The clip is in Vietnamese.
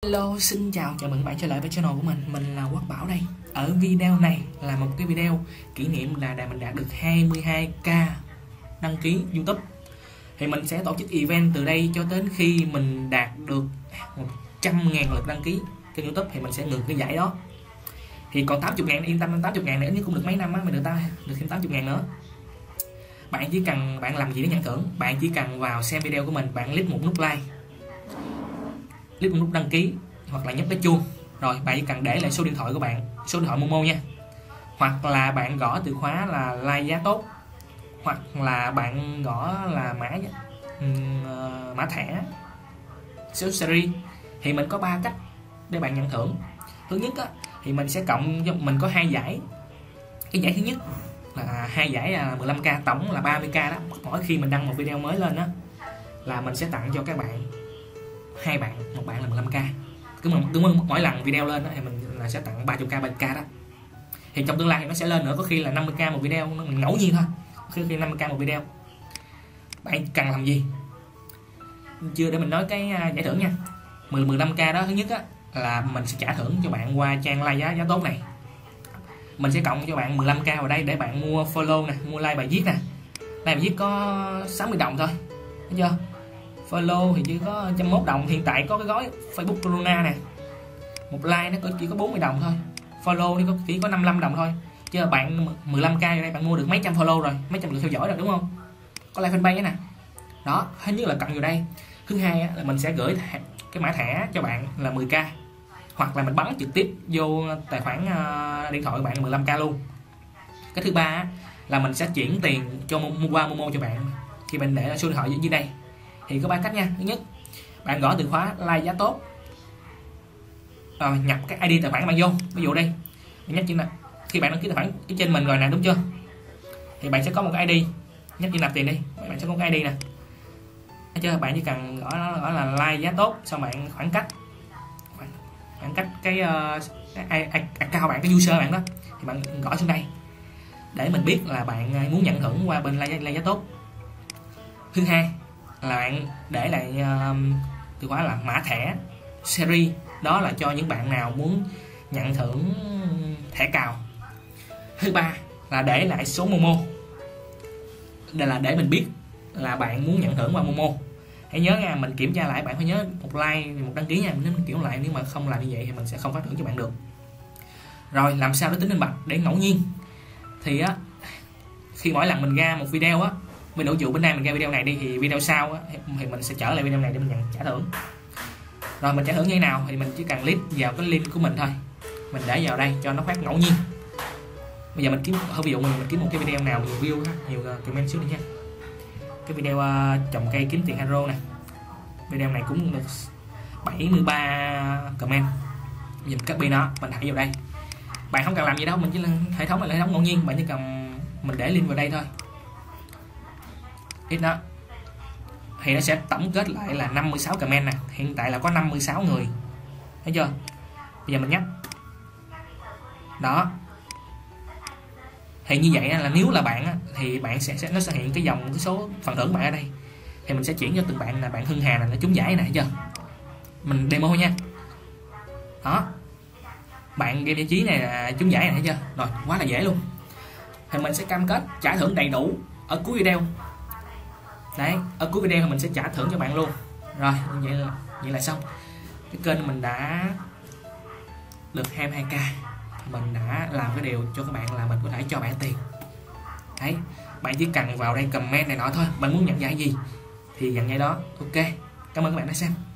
Hello, xin chào mừng các bạn trở lại với channel của mình là Quốc Bảo đây. Ở video này là một cái video kỷ niệm là mình đạt được 22k đăng ký YouTube. Thì mình sẽ tổ chức event từ đây cho đến khi mình đạt được 100.000 lượt đăng ký kênh YouTube thì mình sẽ ngừng cái giải đó. Thì còn 80.000, yên tâm, 80.000 nữa, nhưng cũng được mấy năm á, mình được thêm 80.000 nữa. Bạn chỉ cần làm gì để nhận thưởng? Bạn chỉ cần vào xem video của mình, bạn click một nút like, click một nút đăng ký hoặc là nhấp cái chuông, rồi bạn chỉ cần để lại số điện thoại của bạn, số điện thoại Momo nha, hoặc là bạn gõ từ khóa là like giá tốt, hoặc là bạn gõ là mã thẻ số series. Thì mình có 3 cách để bạn nhận thưởng. Thứ nhất á, thì mình sẽ cộng cho mình có 2 giải. Cái giải thứ nhất là 2 giải 15k, tổng là 30k đó. Mỗi khi mình đăng một video mới lên đó là mình sẽ tặng cho các bạn 2 bạn, một bạn là 15k. Cứ mỗi lần video lên đó thì mình là sẽ tặng 30k 30k đó. Thì trong tương lai thì nó sẽ lên nữa, có khi là 50k một video, mình ngẫu nhiên thôi, khi 50k một video. Bạn cần làm gì? Chưa để mình nói cái giải thưởng nha. 15k đó, thứ nhất á là mình sẽ trả thưởng cho bạn qua trang like giá tốt này. Mình sẽ cộng cho bạn 15k vào đây để bạn mua follow nè, mua like bài viết nè. Like bài viết có 60 đồng thôi, thấy chưa? Follow thì chỉ có 101 đồng. Hiện tại có cái gói Facebook Corona nè, một like nó chỉ có 40 đồng thôi, follow thì chỉ có 55 đồng thôi. Chứ bạn 15k ở đây bạn mua được mấy trăm follow rồi, mấy trăm lượt theo dõi rồi, đúng không? Có like fanpage nè. Đó, thứ nhất là cộng vào đây. Thứ hai là mình sẽ gửi cái mã thẻ cho bạn là 10k, hoặc là mình bắn trực tiếp vô tài khoản điện thoại của bạn là 15k luôn. Cái thứ ba là mình sẽ chuyển tiền cho qua Momo cho bạn khi mình để số điện thoại dưới đây. Thì có 3 cách nha. Thứ nhất, bạn gõ từ khóa like giá tốt, rồi nhập cái ID tài khoản bạn vô. Ví dụ đây, nhấp chữ nạp. Khi bạn đăng ký tài khoản ở trên mình rồi nè, đúng chưa? Thì bạn sẽ có một cái ID, nhấp chữ nạp tiền đi, bạn sẽ có một cái ID nè. Thấy chưa? Bạn chỉ cần gõ là like giá tốt, xong bạn khoảng cách cái account bạn, cái user bạn đó, thì bạn gõ xuống đây để mình biết là bạn muốn nhận thưởng qua bên like giá tốt. Thứ hai là bạn để lại từ khóa là mã thẻ series, đó là cho những bạn nào muốn nhận thưởng thẻ cào. Thứ ba là để lại số Momo, đây là để mình biết là bạn muốn nhận thưởng qua Momo. Hãy nhớ nha, mình kiểm tra lại, bạn phải nhớ một like, một đăng ký nha. Nếu mình kiểm lại, nếu mà không làm như vậy thì mình sẽ không phát thưởng cho bạn được. Rồi làm sao để tính minh bạch để ngẫu nhiên? Thì á, khi mỗi lần mình ra một video á, mình dụ bên đây mình ra video này đi, thì video sau á, thì mình sẽ trở lại video này để mình nhận trả thưởng. Rồi mình trả thưởng như thế nào thì mình chỉ cần click vào cái link của mình thôi, mình để vào đây cho nó phát ngẫu nhiên. Bây giờ mình kiếm, ví dụ mình kiếm một cái video nào nhiều view, nhiều comment xíu đi nha. Cái video trồng cây kiếm tiền hero này, video này cũng được 73 comment. Bây giờ mình copy nó, mình thảy vào đây. Bạn không cần làm gì đâu, mình chỉ là hệ thống này là hệ thống ngẫu nhiên, bạn chỉ cần mình để link vào đây thôi. Ít đó thì nó sẽ tổng kết lại là 56 comment nè. Hiện tại là có 56 người, thấy chưa? Bây giờ mình nhấp đó, thì như vậy là nếu là bạn á, thì bạn nó sẽ hiện cái dòng cái số phần thưởng bạn ở đây, thì mình sẽ chuyển cho từng bạn là bạn Hưng Hà là nó trúng giải này, thấy chưa? Mình demo nha. Đó, bạn game giải trí này là trúng giải này, thấy chưa? Rồi, quá là dễ luôn. Thì mình sẽ cam kết trả thưởng đầy đủ ở cuối video. Đấy, ở cuối video thì mình sẽ trả thưởng cho bạn luôn. Rồi, vậy là xong. Cái kênh mình đã được 22k. Mình đã làm cái điều cho các bạn là mình có thể cho bạn tiền. Đấy, bạn chỉ cần vào đây comment này nọ thôi, bạn muốn nhận giải gì thì nhận giải đó. Ok, cảm ơn các bạn đã xem.